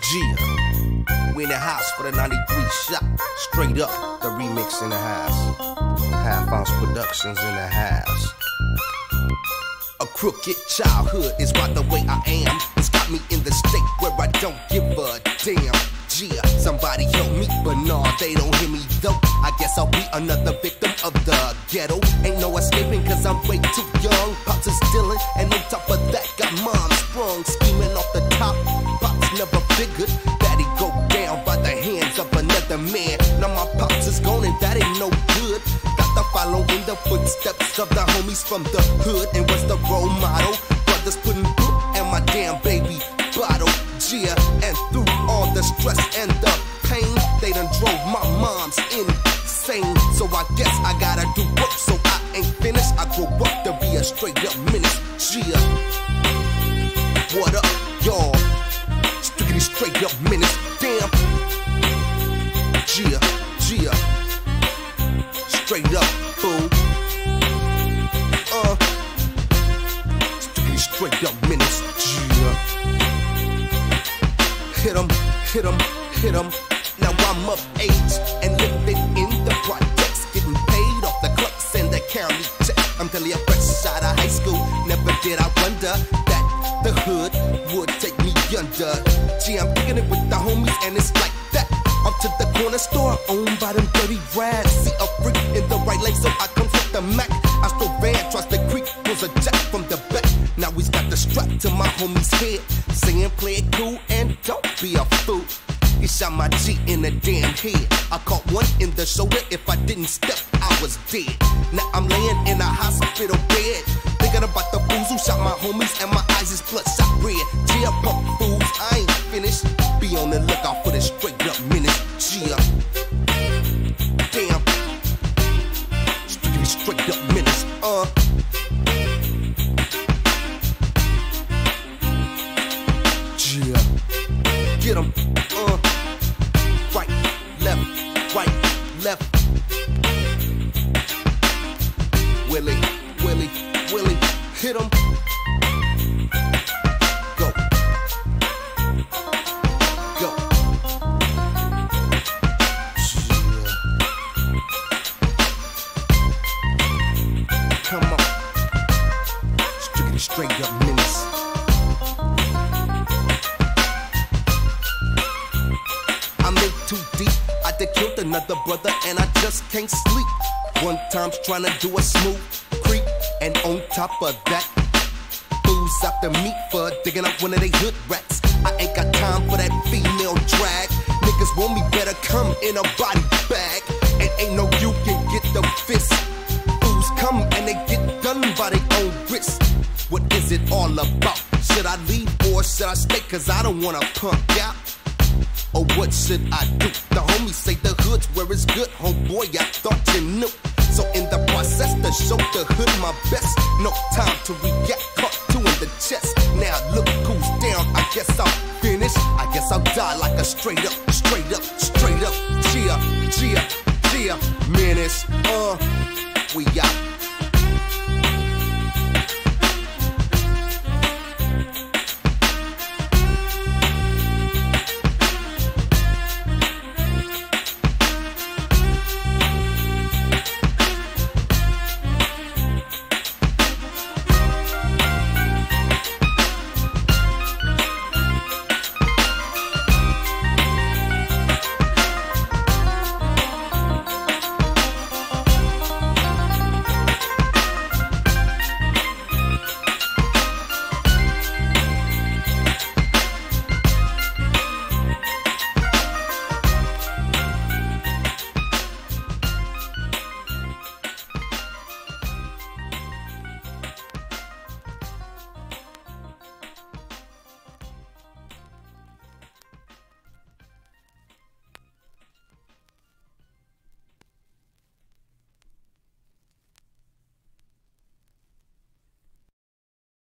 Gia, we in the house for the 93 shot. Straight up, the remix in the house. Half Ounce Productions in the house. A crooked childhood is right the way I am. It's got me in the state where I don't give a damn. Gia, somebody help me, but nah, they don't hear me though. I guess I'll be another victim of the ghetto. Ain't no escaping cause I'm way too young. Pops is stealing, and on top of that got mom sprung. Scheming off the top, Pops never figured that he'd go down by the hands of another man. Now my Pops is gone and that ain't no good. Got to follow in the footsteps of the homies from the hood. And what's the role model? Brothers putting book and my damn baby bottle. Gia, and through all the stress and the pain, they done drove my mom's insane. So I guess I gotta do work, so I ain't finished. I grow up to be a straight up menace. Gia, what up, y'all? Strictly straight up menace. Damn. Gia, straight up, fool. Strictly straight up menace. Gia. Hit 'em. Now I'm of age and living in the projects, getting paid off the clerks and the county check. I'm telling you, fresh out of high school, never did I wonder that the hood would take me under. Gee, I'm kicking it with the homies and it's like that. Up to the corner store, owned by them dirty rads. See a freak in the right lane, so I come with the Mac. I still ran, trust the creek, was a jack from the back. Now he's got the strap to my homie's head, saying play it cool and don't be a fool. He shot my G in the damn head. I caught one in the shoulder. If I didn't step, I was dead. Now I'm laying in a hospital bed, thinking about the fools who shot my homies, and my eyes is bloodshot red. Gia, punk fools, I ain't finished. Be on the lookout for the straight up menace. Gia, damn, straight up menace. Gia, get 'em. Right, left. Willie, hit 'em. Go. Come on. Straight up menace. I'm in too deep. I done killed another brother and I just can't sleep. One time's trying to do a smooth creep, and on top of that, fools after me for digging up one of they hood rats. I ain't got time for that female drag. Niggas want me, better come in a body bag. And ain't no you can get the fist. Fools come and they get done by their own wrist. What is it all about? Should I leave or should I stay? Cause I don't wanna punk out. Or what should I do? The homies say the hood's where it's good. Homeboy, I thought you knew. So in the process to show the hood my best, no time to react, caught two in the chest. Now look who's down, I guess I'll finish. I guess I'll die like a straight up Gia, menace. We out.